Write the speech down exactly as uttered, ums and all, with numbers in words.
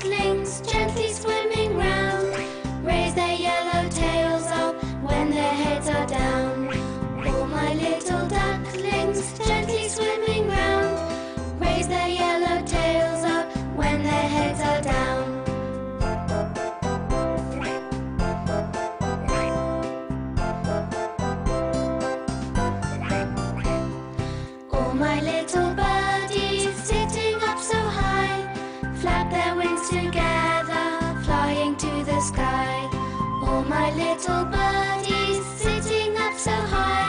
ducklings gently swimming round, raise their yellow tails up when their heads are down. All my little ducklings gently swimming round, raise their yellow tails up when their heads are down. All my little birdies sitting up so high, flap their wings together, flying to the sky. All my little birdies sitting up so high,